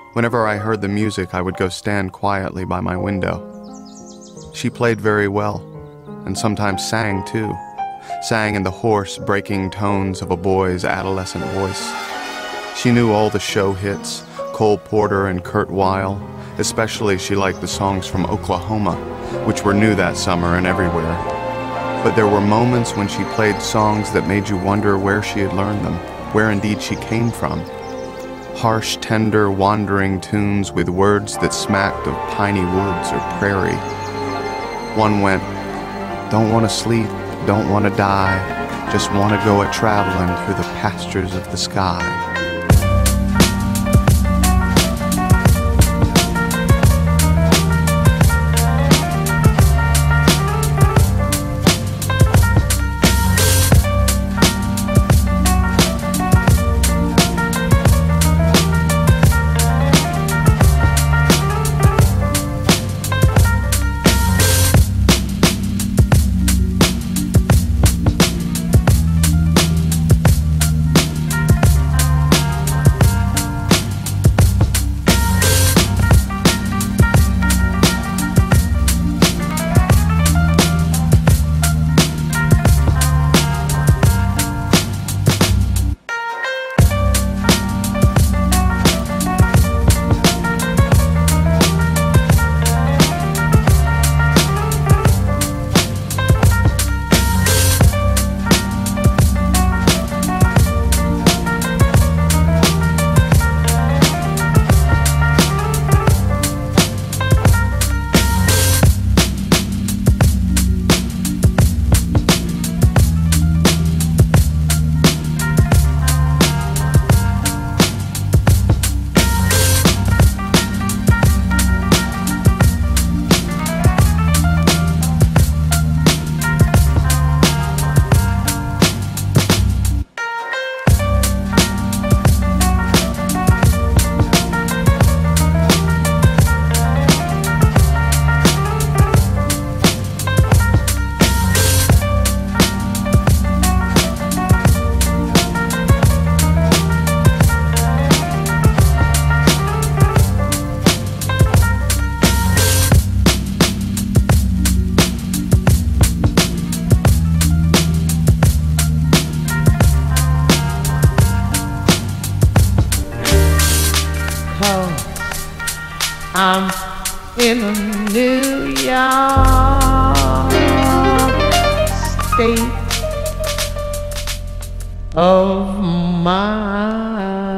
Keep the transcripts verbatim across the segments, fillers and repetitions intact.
Whenever I heard the music, I would go stand quietly by my window. She played very well, and sometimes sang too, sang in the hoarse, breaking tones of a boy's adolescent voice. She knew all the show hits, Cole Porter and Kurt Weill. Especially she liked the songs from Oklahoma, which were new that summer and everywhere. But there were moments when she played songs that made you wonder where she had learned them, where indeed she came from. Harsh, tender, wandering tunes with words that smacked of piney woods or prairie. One went, "Don't want to sleep, don't want to die, just want to go a-traveling through the pastures of the sky." I'm in a New York state of mind.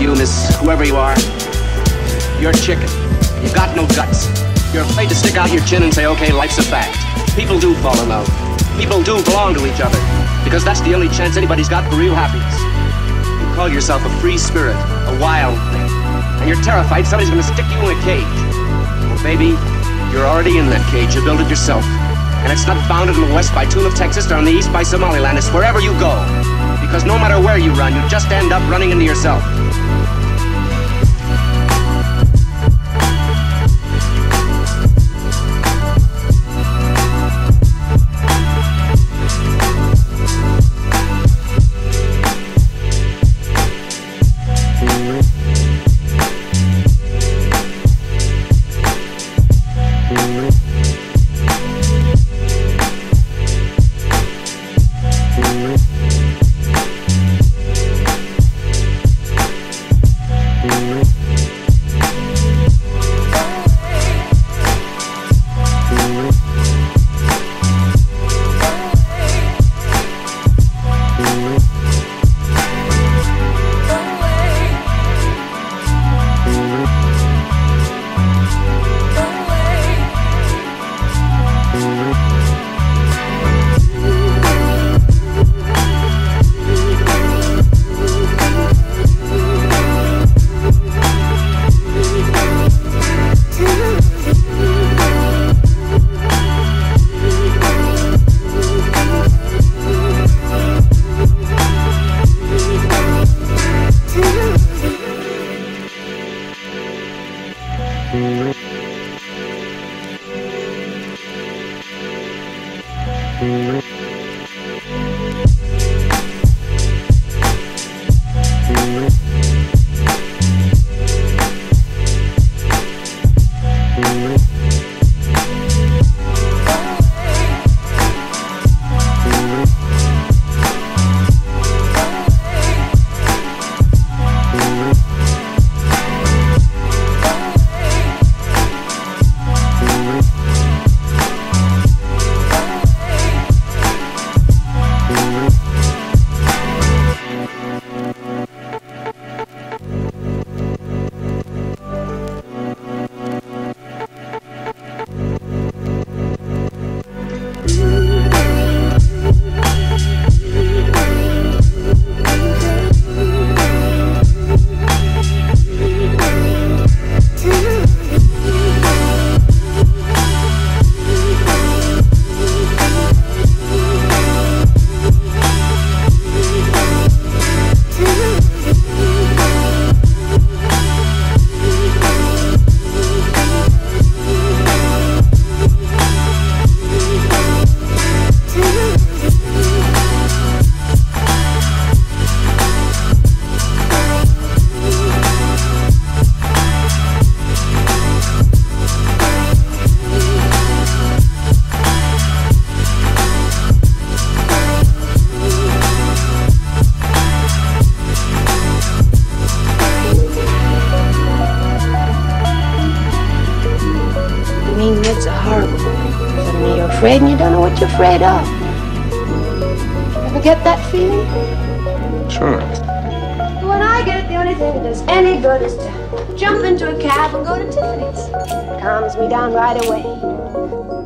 you, miss, whoever you are. You're chicken. You've got no guts. You're afraid to stick out your chin and say, okay, life's a fact. People do fall in love. People do belong to each other. Because that's the only chance anybody's got for real happiness. You call yourself a free spirit, a wild thing. And you're terrified somebody's gonna stick you in a cage. Well, baby, you're already in that cage. You built it yourself. And it's not bounded in the west by Tula, Texas, or on the east by Somaliland. It's wherever you go. Because no matter where you run, you just end up running into yourself. Afraid and you don't know what you're afraid of. Ever get that feeling? Sure. When I get it, the only thing that does any good is to jump into a cab and go to Tiffany's. Calms me down right away.